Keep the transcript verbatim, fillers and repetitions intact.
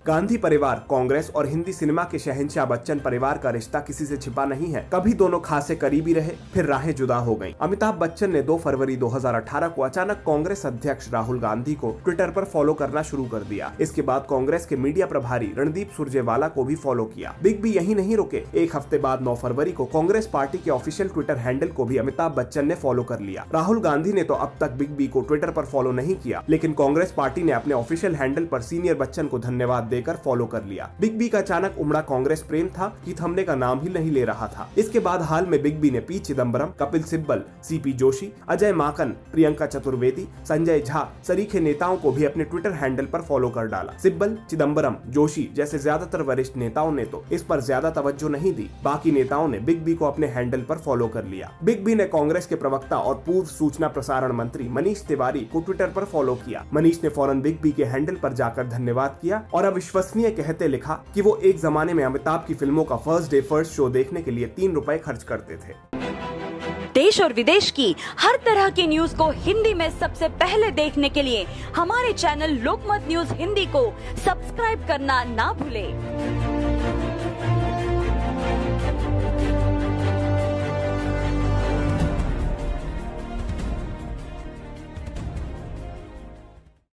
गांधी परिवार, कांग्रेस और हिंदी सिनेमा के शहंशाह बच्चन परिवार का रिश्ता किसी से छिपा नहीं है। कभी दोनों खासे करीबी रहे, फिर राहें जुदा हो गईं। अमिताभ बच्चन ने दो फरवरी दो हज़ार अठारह को अचानक कांग्रेस अध्यक्ष राहुल गांधी को ट्विटर पर फॉलो करना शुरू कर दिया। इसके बाद कांग्रेस के मीडिया प्रभारी रणदीप सुरजेवाला को भी फॉलो किया। बिग बी यही नहीं रुके, एक हफ्ते बाद नौ फरवरी को कांग्रेस पार्टी के ऑफिशियल ट्विटर हैंडल को भी अमिताभ बच्चन ने फॉलो कर लिया। राहुल गांधी ने तो अब तक बिग बी को ट्विटर पर फॉलो नहीं किया, लेकिन कांग्रेस पार्टी ने अपने ऑफिशियल हैंडल पर सीनियर बच्चन को धन्यवाद देकर फॉलो कर लिया। बिग बी का अचानक उमड़ा कांग्रेस प्रेम था कि थमने का नाम ही नहीं ले रहा था। इसके बाद हाल में बिग बी ने पी चिदम्बरम, कपिल सिब्बल, सीपी जोशी, अजय माकन, प्रियंका चतुर्वेदी, संजय झा सरीखे नेताओं को भी अपने ट्विटर हैंडल पर फॉलो कर डाला। सिब्बल, चिदम्बरम, जोशी जैसे ज्यादातर वरिष्ठ नेताओं ने तो इस पर ज्यादा तवज्जो नहीं दी। बाकी नेताओं ने बिग बी को अपने हैंडल पर फॉलो कर लिया। बिग बी ने कांग्रेस के प्रवक्ता और पूर्व सूचना प्रसारण मंत्री मनीष तिवारी को ट्विटर पर फॉलो किया। मनीष ने फौरन बिग बी के हैंडल पर जाकर धन्यवाद किया और अविश्वसनीय कहते लिखा कि वो एक जमाने में अमिताभ की फिल्मों का फर्स्ट डे फर्स्ट शो देखने के लिए तीन रुपए खर्च करते थे। देश और विदेश की हर तरह की न्यूज को हिंदी में सबसे पहले देखने के लिए हमारे चैनल लोकमत न्यूज हिंदी को सब्सक्राइब करना ना भूलें।